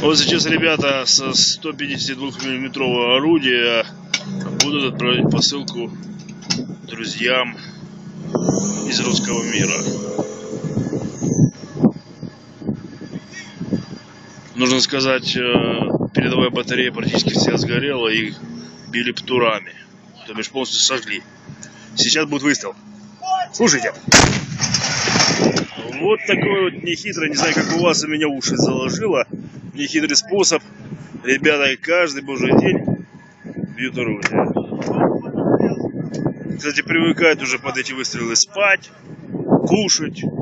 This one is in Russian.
Вот сейчас ребята со 152 миллиметрового орудия будут отправлять посылку друзьям из русского мира. Нужно сказать, передовая батарея практически вся сгорела, и били птурами, то бишь полностью сожгли. Сейчас будет выстрел. Слушайте. Вот такой вот нехитрый, не знаю, как у вас, у меня уши заложило. Нехитрый способ. Ребята каждый божий день бьют оружие. Кстати, привыкают уже под эти выстрелы спать, кушать.